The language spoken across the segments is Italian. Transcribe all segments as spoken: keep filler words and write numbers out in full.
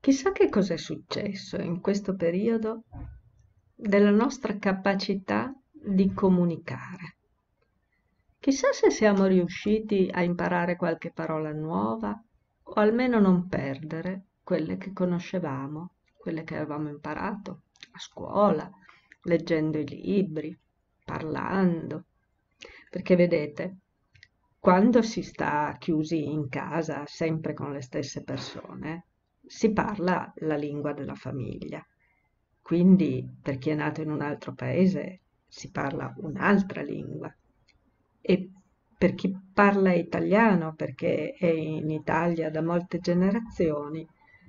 Chissà che cos'è successo in questo periodo della nostra capacità di comunicare. Chissà se siamo riusciti a imparare qualche parola nuova o almeno non perdere quelle che conoscevamo, quelle che avevamo imparato a scuola, leggendo i libri, parlando. Perché vedete, quando si sta chiusi in casa sempre con le stesse persone, si parla la lingua della famiglia. Quindi per chi è nato in un altro paese si parla un'altra lingua. E per chi parla italiano, perché è in Italia da molte generazioni,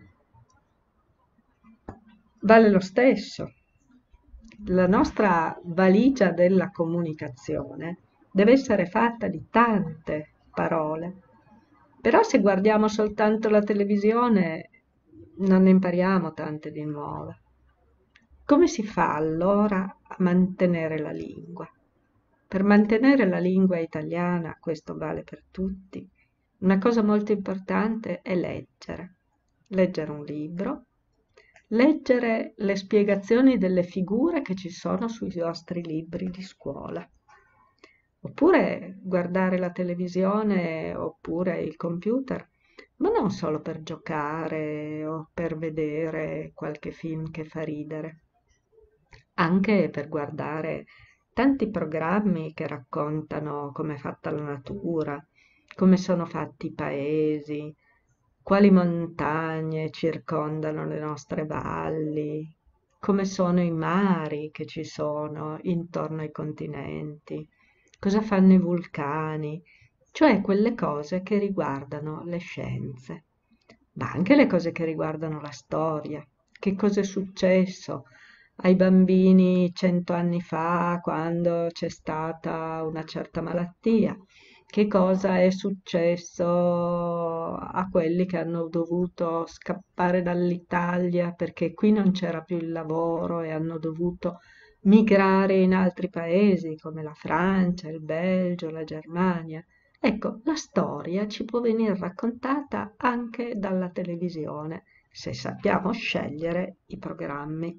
vale lo stesso. La nostra valigia della comunicazione deve essere fatta di tante parole. Però se guardiamo soltanto la televisione non ne impariamo tante di nuove. Come si fa allora a mantenere la lingua? Per mantenere la lingua italiana, questo vale per tutti, una cosa molto importante è leggere. Leggere un libro, leggere le spiegazioni delle figure che ci sono sui vostri libri di scuola. Oppure guardare la televisione oppure il computer, ma non solo per giocare o per vedere qualche film che fa ridere, anche per guardare tanti programmi che raccontano come è fatta la natura, come sono fatti i paesi, quali montagne circondano le nostre valli, come sono i mari che ci sono intorno ai continenti, cosa fanno i vulcani, cioè quelle cose che riguardano le scienze, ma anche le cose che riguardano la storia, che cosa è successo ai bambini cento anni fa quando c'è stata una certa malattia, che cosa è successo a quelli che hanno dovuto scappare dall'Italia perché qui non c'era più il lavoro e hanno dovuto migrare in altri paesi come la Francia, il Belgio, la Germania. Ecco, la storia ci può venire raccontata anche dalla televisione, se sappiamo scegliere i programmi.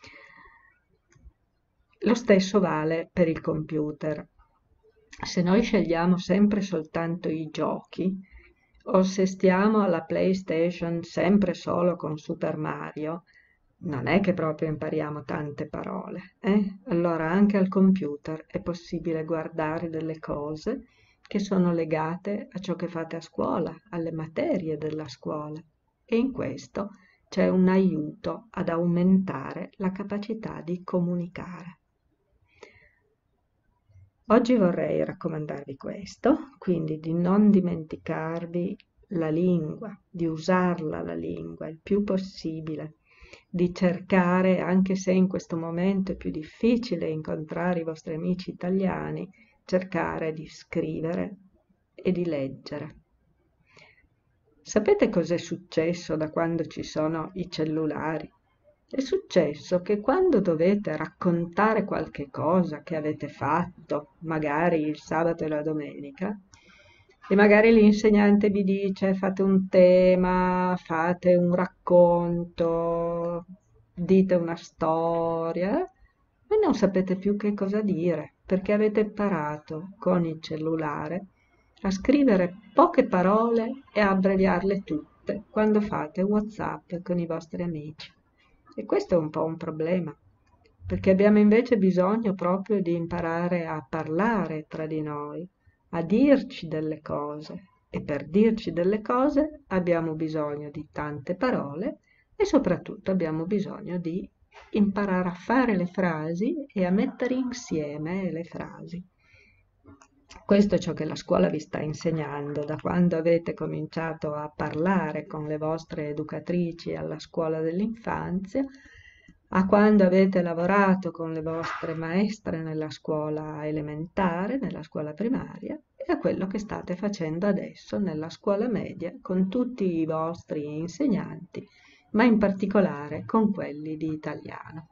Lo stesso vale per il computer. Se noi scegliamo sempre soltanto i giochi, o se stiamo alla PlayStation sempre solo con Super Mario, non è che proprio impariamo tante parole, eh? Allora anche al computer è possibile guardare delle cose che sono legate a ciò che fate a scuola, alle materie della scuola. E in questo c'è un aiuto ad aumentare la capacità di comunicare. Oggi vorrei raccomandarvi questo, quindi di non dimenticarvi la lingua, di usarla la lingua il più possibile, di cercare, anche se in questo momento è più difficile incontrare i vostri amici italiani, cercare di scrivere e di leggere. Sapete cos'è successo da quando ci sono i cellulari? È successo che quando dovete raccontare qualche cosa che avete fatto, magari il sabato e la domenica, e magari l'insegnante vi dice fate un tema, fate un racconto, dite una storia, e non sapete più che cosa dire, perché avete imparato con il cellulare a scrivere poche parole e a abbreviarle tutte quando fate WhatsApp con i vostri amici. E questo è un po' un problema, perché abbiamo invece bisogno proprio di imparare a parlare tra di noi, a dirci delle cose. E per dirci delle cose abbiamo bisogno di tante parole e soprattutto abbiamo bisogno di imparare a fare le frasi e a mettere insieme le frasi. Questo è ciò che la scuola vi sta insegnando da quando avete cominciato a parlare con le vostre educatrici alla scuola dell'infanzia, a quando avete lavorato con le vostre maestre nella scuola elementare, nella scuola primaria, e a quello che state facendo adesso nella scuola media con tutti i vostri insegnanti, ma in particolare con quelli di italiano.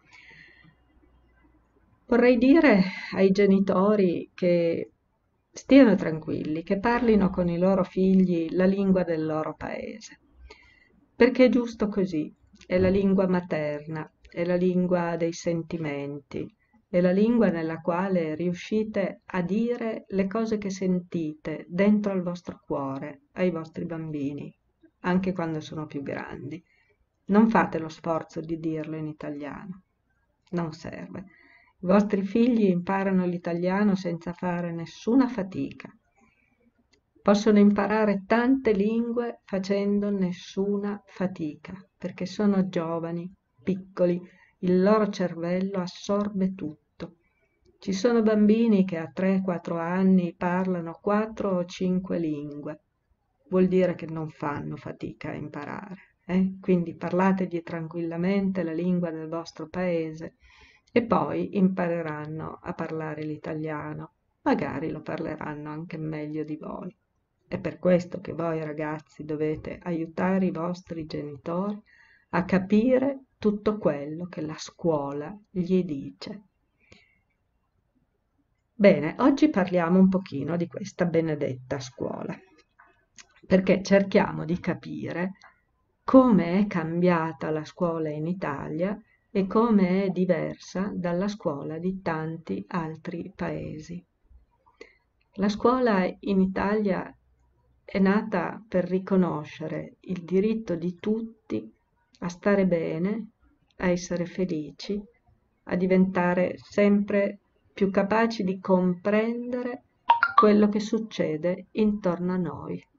Vorrei dire ai genitori che stiano tranquilli, che parlino con i loro figli la lingua del loro paese, perché è giusto così, è la lingua materna, è la lingua dei sentimenti, è la lingua nella quale riuscite a dire le cose che sentite dentro al vostro cuore, ai vostri bambini, anche quando sono più grandi. Non fate lo sforzo di dirlo in italiano, non serve. I vostri figli imparano l'italiano senza fare nessuna fatica. Possono imparare tante lingue facendo nessuna fatica, perché sono giovani, piccoli, il loro cervello assorbe tutto. Ci sono bambini che a tre quattro anni parlano quattro o cinque lingue. Vuol dire che non fanno fatica a imparare. Eh? Quindi parlategli tranquillamente la lingua del vostro paese e poi impareranno a parlare l'italiano. Magari lo parleranno anche meglio di voi. È per questo che voi ragazzi dovete aiutare i vostri genitori a capire tutto quello che la scuola gli dice. Bene, oggi parliamo un pochino di questa benedetta scuola, perché cerchiamo di capire come è cambiata la scuola in Italia e come è diversa dalla scuola di tanti altri paesi. La scuola in Italia è nata per riconoscere il diritto di tutti a stare bene, a essere felici, a diventare sempre più capaci di comprendere quello che succede intorno a noi.